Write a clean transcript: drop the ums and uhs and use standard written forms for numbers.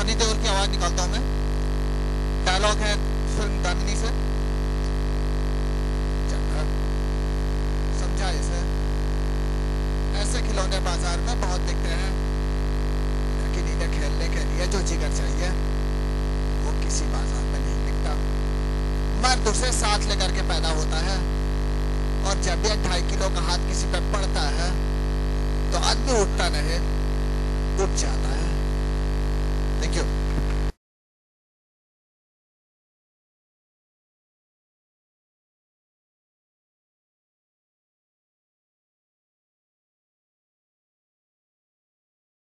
सनी देओल की आवाज निकालता हूं मैं। डायलॉग है फिल्म दामिनी से। समझा इसे? ऐसे खिलौने बाजार में बहुत दिखते हैं, लेकिन इन्हें खेलने के लिए जो जिगर चाहिए वो किसी बाजार में नहीं दिखता। मर्द उसे साथ लेकर के पैदा होता है, और जब यह 2.5 किलो का हाथ किसी पे पड़ता है तो आदमी उठता नहीं, उठ जाता है।